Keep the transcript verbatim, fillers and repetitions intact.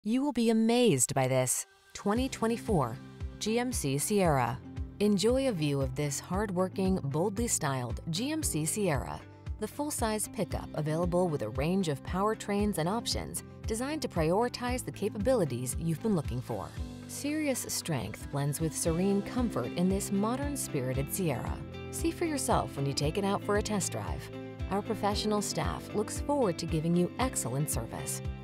You will be amazed by this twenty twenty-four G M C Sierra. Enjoy a view of this hard-working, boldly styled G M C Sierra, the full-size pickup available with a range of powertrains and options designed to prioritize the capabilities you've been looking for. Serious strength blends with serene comfort in this modern-spirited Sierra. See for yourself when you take it out for a test drive. Our professional staff looks forward to giving you excellent service.